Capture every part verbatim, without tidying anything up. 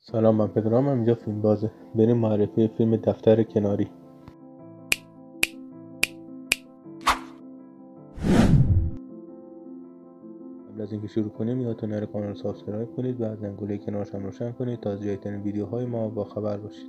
سلام، من پدرام، اینجا فیلم بازه. بریم معرفی فیلم دفتر کناری. قبل از اینکه شروع کنیم یادتون نره کانال رو سابسکرایب کنید و زنگوله کنارش هم روشن کنید تا از جدیدترین ویدیوهای ما با خبر باشید.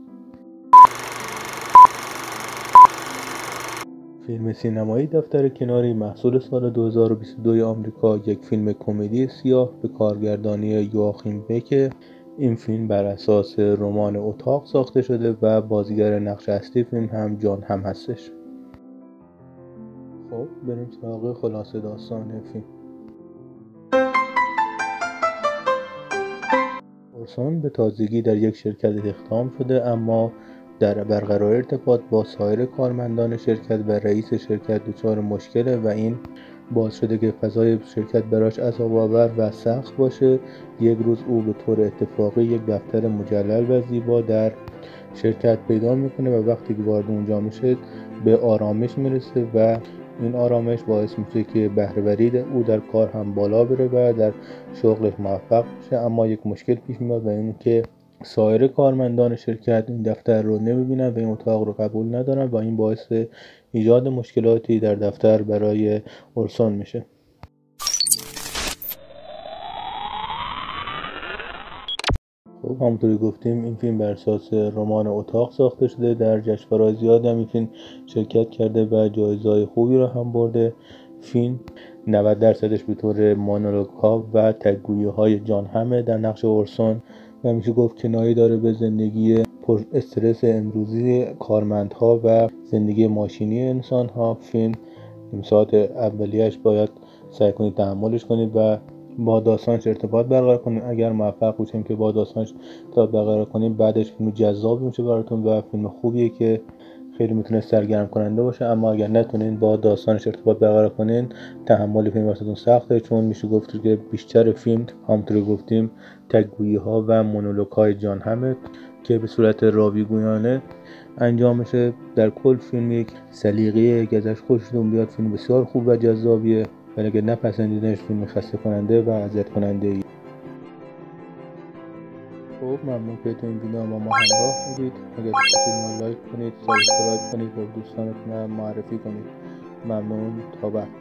فیلم سینمایی دفتر کناری محصول سال دو هزار و بیست و دو آمریکا، یک فیلم کمدی سیاه به کارگردانی یواخیم بکه. این فیلم بر اساس رمان اتاق ساخته شده و بازیگر نقش اصلی فیلم هم جان هم هستش. خب بریم سراغ خلاصه داستان فیلم. اورسون به تازگی در یک شرکت استخدام شده، اما در برقرار ارتباط با سایر کارمندان شرکت و رئیس شرکت دچار مشکله و این باعث شده که فضای شرکت براش عذاب‌آور و سخت باشه. یک روز او به طور اتفاقی یک دفتر مجلل و زیبا در شرکت پیدا میکنه و وقتی که وارد اونجا میشه به آرامش میرسه و این آرامش باعث میشه که بهره‌وری او در کار هم بالا بره و در شغلش موفق بشه. اما یک مشکل پیش میاد و این که سایر کارمندان شرکت این دفتر رو نمیبینن و این اتاق رو قبول ندارن و این باعث ایجاد مشکلاتی در دفتر برای اورسون میشه. خب همونطوری گفتیم این فیلم بر اساس رمان اتاق ساخته شده. در جشنواره‌های زیادی هم این فیلم شرکت کرده و جایزه‌های خوبی رو هم برده. فیلم نود درصدش به طور مونولوگ‌ها و تگ‌گویی‌های جان همه در نقش اورسون و میشه گفت کنایه داره به زندگی پر استرس امروزی کارمندها و زندگی ماشینی انسان‌ها. فیلم ساعت اولیه‌اش باید سعی کنید تحملش کنید و با داستانش ارتباط برقرار کنید. اگر موفق باشین که با داستانش ارتباط برقرار کنید بعدش فیلم جذاب میشه براتون و فیلم خوبیه که خیلی میتونه سرگرم کننده باشه. اما اگر نتونین با داستانش ارتباط برقرار کنین تحمل فیلم واسهتون سخته، چون میشه گفت که بیشتر فیلم همونطور گفتیم تگ‌گویی ها و مونولوگ های جان همه که به صورت راویگویانه انجام میشه. در کل فیلم یک سلیقه که ازش خوشتون بیاد، فیلم بسیار خوب و جذابیه، ولی اگر نپسندیدنش فیلم خسته کننده و اذیت کننده ای. خب ممنون که تو این ویدیو با ما همراه بودید. اگر دوست داشتید ما لایک کنید، سابسکرایب کنید و دوستانتون معرفی کنید. ممنون، تا بعد.